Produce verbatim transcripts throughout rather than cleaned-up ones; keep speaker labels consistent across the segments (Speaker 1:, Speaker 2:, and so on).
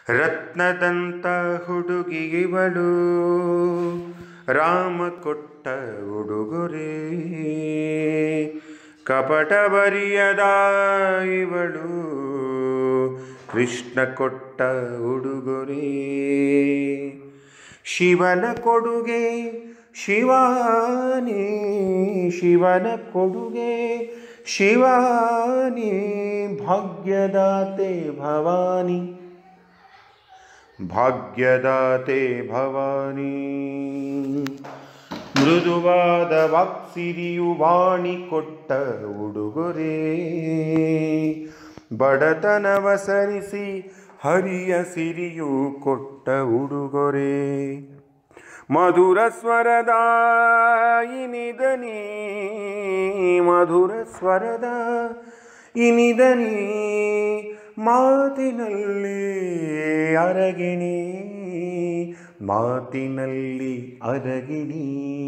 Speaker 1: ರತ್ನದಂತ ಹುಡುಗಿಯವಳು ರಾಮ ಕೊಟ್ಟ ಉಡುಗೊರೆ, ಕಪಟ ಬರಿಯದ ಇವಳು ಕೃಷ್ಣ ಕೊಟ್ಟ ಉಡುಗೊರೆ. ಶಿವನ ಕೊಡುಗೆ ಶಿವಾನಿ, ಶಿವನ ಕೊಡುಗೆ ಶಿವಾನಿ, ಭಾಗ್ಯದಾತೆ ಭವಾನಿ, ಭಾಗ್ಯದಾತೆ ಭವಾನಿ. ಮೃದುವಾದ ವಾಕ್ಸಿರಿಯು ವಾಣಿ ಕೊಟ್ಟ ಉಡುಗೊರೆ, ಬಡತನವ ಸರಿಸಿ ಹರಿಯ ಸಿರಿಯು ಕೊಟ್ಟ ಉಡುಗೊರೆ. ಮಧುರ ಸ್ವರದ ಇನಿದನಿ, ಮಧುರ ಸ್ವರದ ಇನಿದನಿ, ಮಾತಿನಲ್ಲಿ ಅರಗಿಣಿ, ಮಾತಿನಲ್ಲಿ ಅರಗಿಣಿ.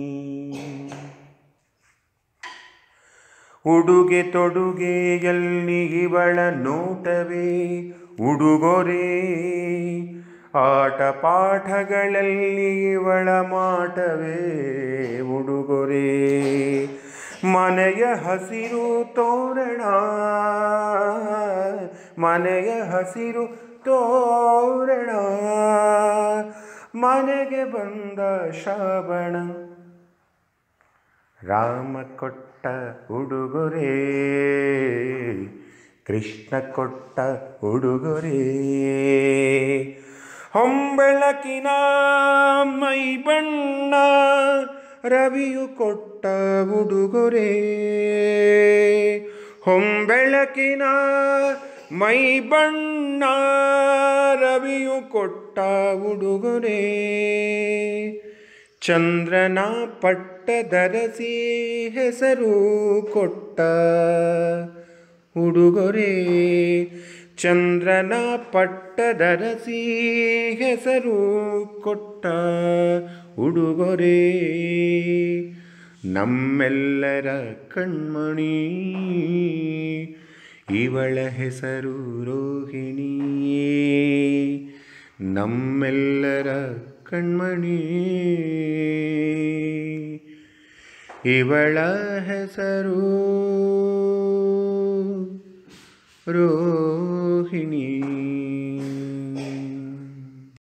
Speaker 1: ಉಡುಗೆ ತೊಡುಗೆಯಲ್ಲಿ ಇವಳ ನೋಟವೇ ಉಡುಗೊರೆ, ಆಟ ಪಾಠಗಳಲ್ಲಿ ಇವಳ ಮಾಟವೇ ಉಡುಗೊರೆ. ಮನೆಯ ಹಸಿರು ತೋರಣ, ಮನೆಯ ಹಸಿರು ತೋರಣ, ಮನೆಗೆ ಬಂದ ಶ್ರಾವಣ, ರಾಮ ಕೊಟ್ಟ ಉಡುಗೊರೆ, ಕೃಷ್ಣ ಕೊಟ್ಟ ಉಡುಗೊರೆ. ಹೊಂಬೆಳಕಿನ ಮೈ ಬಣ್ಣ ರವಿಯು ಕೊಟ್ಟ ಉಡುಗೊರೆ, ಹೊಂಬೆಳಕಿನ ಮೈ ಬಣ್ಣ ರವಿಯು ಕೊಟ್ಟ ಉಡುಗೊರೆ. ಚಂದ್ರನ ಪಟ್ಟದರಸಿ ಹೆಸರು ಕೊಟ್ಟ ಉಡುಗೊರೆ, ಚಂದ್ರನ ಪಟ್ಟದರಸಿ ಹೆಸರು ಕೊಟ್ಟ ಉಡುಗೊರೆ. ನಮ್ಮೆಲ್ಲರ ಕಣ್ಮಣಿ ಇವಳ ಹೆಸರು ರೋಹಿಣಿ, ನಮ್ಮೆಲ್ಲರ ಕಣ್ಮಣಿ ಇವಳ ಹೆಸರು ರೋಹಿಣಿ.